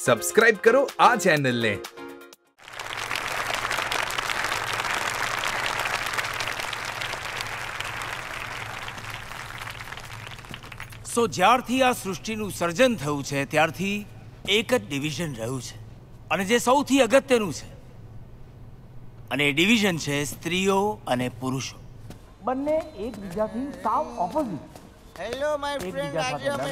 Subscribe કરો આ ચેનલને. સો જ્યારથી આ સૃષ્ટિનું સર્જન થયું છે ત્યારથી એક જ ડિવિઝન રહ્યું છે અને જે સૌથી અગત્યનું છે અને એ ડિવિઝન છે સ્ત્રીઓ અને પુરુષો. બંને એકબીજાથી સાવ ઓપોઝિટ. હેલો માય ફ્રેન્ડ, આજે અમે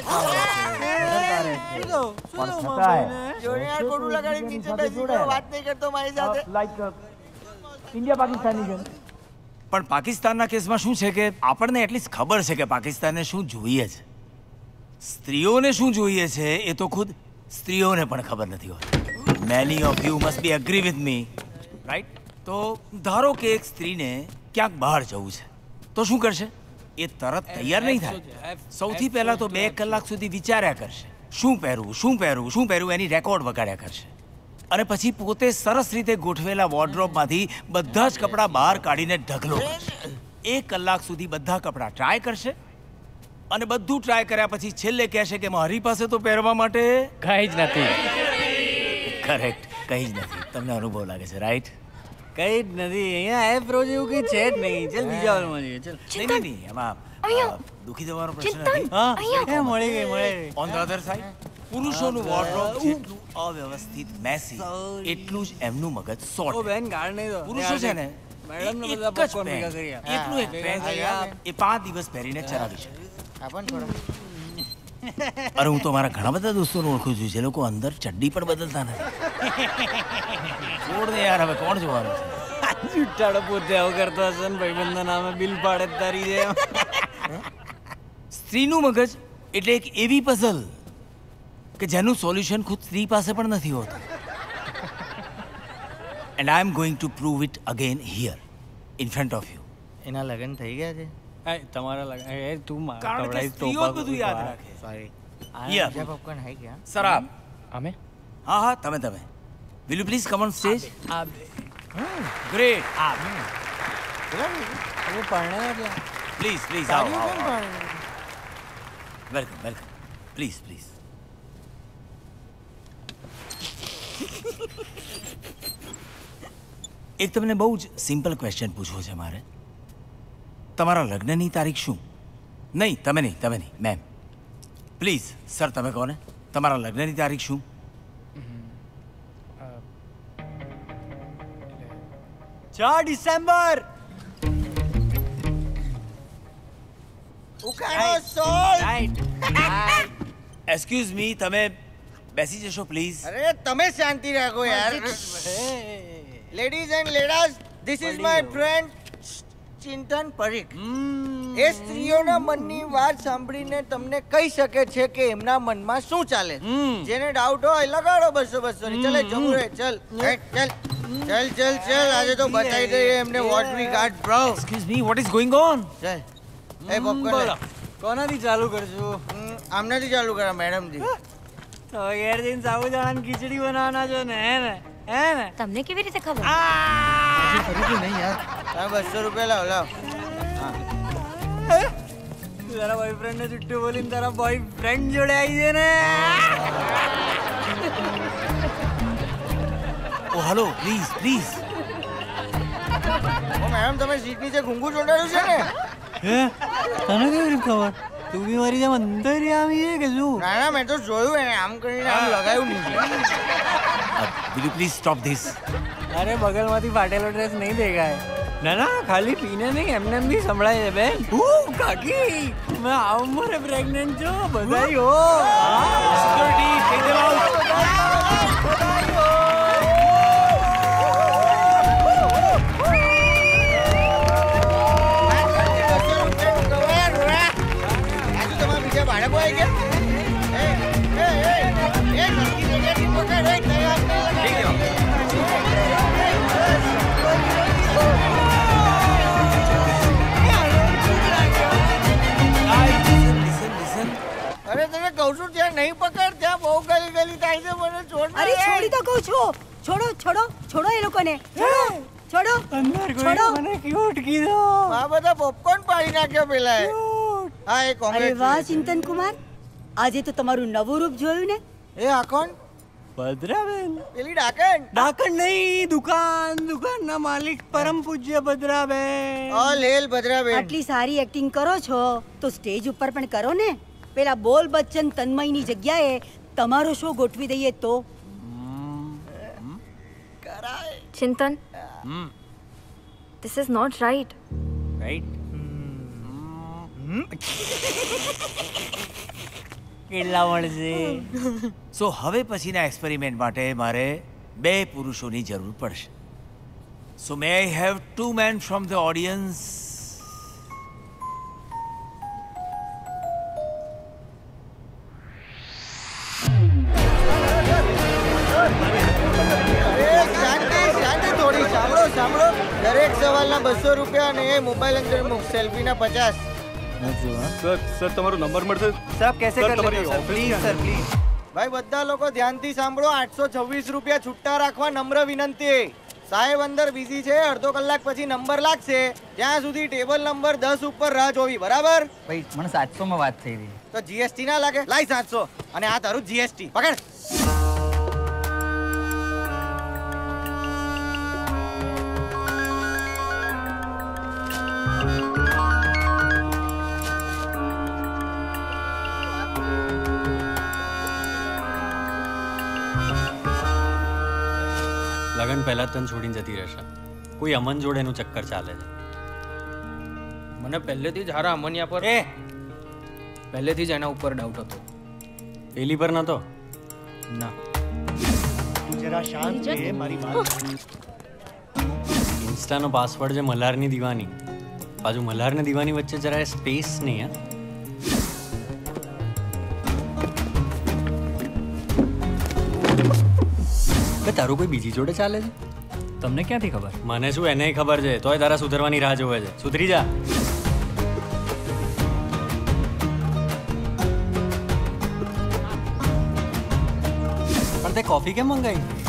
જોનિયાર કોડું લગાડી નીચે બેસી ગયો, વાત નહીં કરતો મારી સાથે. લાઈક ઇન્ડિયા પાકિસ્તાનની જેમ. પણ પાકિસ્તાનના કેસમાં શું છે કે આપણને એટલીસ્ટ ખબર છે કે પાકિસ્તાનને શું જોઈએ છે. સ્ત્રીઓને શું જોઈએ છે એ તો ખુદ સ્ત્રીઓને પણ ખબર નથી હોતી. Many of you must be agree with me, right? તો ધારો કે એક સ્ત્રીને ક્યાંક બહાર જવું છે તો શું કરશે? એ તરત તૈયાર નહીં થાય. સૌથી પહેલા તો 2 કલાક સુધી વિચાર્યા કરશે, શું પહેરવું શું પહેરવું શું પહેરવું, એની રેકોર્ડ વગાડ્યા કરશે. અને પછી પોતે સરસ રીતે ગોઠવેલા વોર્ડરોબમાંથી બધા જ કપડાં બહાર કાઢીને ઢગલો કરશે. 1 કલાક સુધી બધા કપડાં ટ્રાય કરશે અને બધું ટ્રાય કર્યા પછી છેલ્લે કહેશે કે મારી પાસે તો પહેરવા માટે કંઈ જ નથી. કરેક્ટ, કંઈ જ નથી. તમને અનુભવ લાગે છે, રાઈટ? કંઈ જ નથી. અહીંયા એપ રોજ એવું કંઈ છે જ નહીં. ચાલ બીજા વાળમાં જઈએ. ચાલ. નહીં એમાં દુખી જવાનો પ્રશ્ન નથી. હા મળી ગઈ. ઓન ધ અધર સાઈડ પુરુષોનું વોર્ડરોબ જેટલું અવ્યવસ્થિત મેસી એટલું જ એમનું મગજ સોટ. ઓ બેન ગાળ નહીં દો. પુરુષો છે ને મેડમને એક બધા જ પોપકોર્ન પેન્ટ, ભેગા કરી આપ. એટલું એક પેન્ટ એ 5 દિવસ પહેરીને ચલાવી શકે. આપણ થોડો અરે હું તો મારા ઘણા બધા દોસ્તોને ઓળખું છું જે લોકો અંદર ચડ્ડી પણ બદલતા નથી. છોડ દે યાર, હવે કોણ જોવાનું છે? ચૂંટાડો પોતે આવું કરતો હશે ને ભાઈબંધના નામે બિલ પાડે તારી જેમ. સ્ત્રીનું મગજ એટલે એક એવી પઝલ કે જેનું સોલ્યુશન ખુદ સ્ત્રી પાસે પણ નથી હોતું. And I am going to prove it again here in front of you. એના લગ્ન થઈ ગયા છે? તમારા લગન તું કારણ કે સ્ત્રીઓ જ બધું યાદ રાખે. સોરી. હિયર બીજા પોપકોર્ન હાઈ ગયા? શરાબ. અમે હા તમે will you please come on stage? Great. હવે પરણે પ્લીઝ આવો. Welcome please. એક તમને બહુ જ સિમ્પલ ક્વેશ્ચન પૂછવો છે મારે. તમારા લગ્નની તારીખ શું? નહીં તમે નહીં મેમ. પ્લીઝ સર તમે કહો ને તમારા લગ્નની તારીખ શું? 4 ડિસેમ્બર. ઉખાડો સોલ. એક્સક્યુઝ મી, તમે બેસી જશો પ્લીઝ? અરે તમે શાંતિ રાખો યાર. Ladies and ladies, this is my friend Chintan Parikh. એ સ્ત્રીઓના મનની વાત સાંભળીને તમને કહી શકે છે કે એમના મનમાં શું ચાલે. જેને ડાઉટ હોય લગાડો 200 ની. ચલે જમું રે ચલ આજે તો બતાવી દઈએ એમને what we got bro. Excuse me, what is going on? ચલ એ પોપકોર્ન કોનાથી ચાલુ કરશું? આમનાથી ચાલુ કરા મેડમથી. તો ઘેર જઈને સાબુદાણાની ખીચડી બનાવવાના છો ને? હે ને તમને કેવી રીતે ખબર? નહીં યાર, તમે 200 રૂપિયા લાવ. તારા બોયફ્રેન્ડ ને જુઠ્ઠું બોલીને તારા બોયફ્રેન્ડ જોડે આવી છે ને? Oh hello, please. Oh madam, તમે સીટ નીચે ઘૂંઘું ચોંટાડ્યું છે ને? હે તને કેવી રીતે ખબર? તું બી મારી જેમ અંતરી આવી છે કે શું? ના મેં તો જોયું એને આમ કરીને આમ લગાવ્યું નીચે. Will you please stop this? અરે બગલમાંથી ફાટેલો ડ્રેસ નહીં દેખાય. ના ખાલી પીને નહીં એમને એમ બી સંભળાય છે બેન. કાકી મેં આ ઉંમરે પ્રેગ્નન્ટ છું. બધાઈ હો. Security take them out. બાળકો આવી ગયા. અરે તને કહું છું ત્યાં નહીં પકડ, ત્યાં બહુ ગલી થાય છે. મને છોડ. અરે છોડી તો કહું છું. છોડો એ લોકોને. છોડો અંદર કોઈ મને ક્યુટ કીધો. આ બધા પોપકોર્ન પાડી નાખ્યો પેલા. હા અરે વાહ ચિંતન કુમાર, આજે તો તમારું નવું રૂપ જોયું ને. એ આ કોણ? ભદ્રાબેન પેલી ડાકણ ડાકણ નહીં, દુકાનના માલિક પરમ પૂજ્ય ભદ્રાબેન. ઓલ હેલ ભદ્રાબેન. આટલી સારી એક્ટિંગ કરો છો તો સ્ટેજ ઉપર પણ કરો ને. પેલા બોલ બચ્ચન તન્મયની જગ્યાએ તમારો શો ગોઠવી દઈએ તો. Chintan, this is not right. Right? કેટલા મળશે? સો હવે પછીના એક્સપેરિમેન્ટ માટે મારે 2 પુરુષોની જરૂર પડશે. So may I have 2 men from the audience. શાંતિ થોડી. સાંભળો. દરેક સવાલના 200 રૂપિયા અને એ મોબાઈલ અંદર મૂક. સેલ્ફીના 50. સર તમારો નંબર મળશે? સાહેબ कैसे સર, कर તમારી लेते हो सर? Please sir please. ભાઈ બધા લોકો ધ્યાનથી સાંભળો. 826 રૂપિયા છૂટા રાખવા નમ્ર વિનંતી. સાહેબ અંદર બિઝી છે. અડધો કલાક પછી નંબર લાગશે. ત્યાં સુધી ટેબલ નંબર 10 ઉપર રાહ જોવી. બરાબર? ભાઈ મને 700 માં વાત થઈ રહી. તો જીએસટી ના લાગે. લાઈ 700 અને આ તારું જીએસટી પકડ. લગન પહેલા તને છોડીને જતી રહેશે. કોઈ અમન જોડેનું ચક્કર ચાલે છે. મને પહેલેથી જ હારા અમનિયા પર પહેલેથી જ એના ઉપર ડાઉટ હતો. પેલી પર નતો? ના. ઇન્સ્ટાનો પાસવર્ડ છે મલ્હારની દીવાની. બાજુ મલ્હાર ને દીવાની વચ્ચે જરાય સ્પેસ નહીં. હે તારું કોઈ બીજી જોડે ચાલે છે? તમને ક્યાંથી ખબર? મને શું, એને ખબર છે. તોય તારા સુધરવાની રાહ જોવે છે. સુધરી જા. પણ તે કોફી કેમ મંગાવી?